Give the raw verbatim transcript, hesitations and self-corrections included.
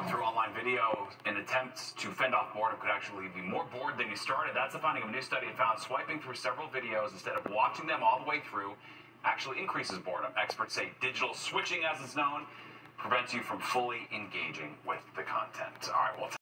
Going through online video in attempts to fend off boredom could actually leave you more bored than you started. That's the finding of a new study. It found swiping through several videos instead of watching them all the way through actually increases boredom. Experts say digital switching, as it's known, prevents you from fully engaging with the content. All right, well.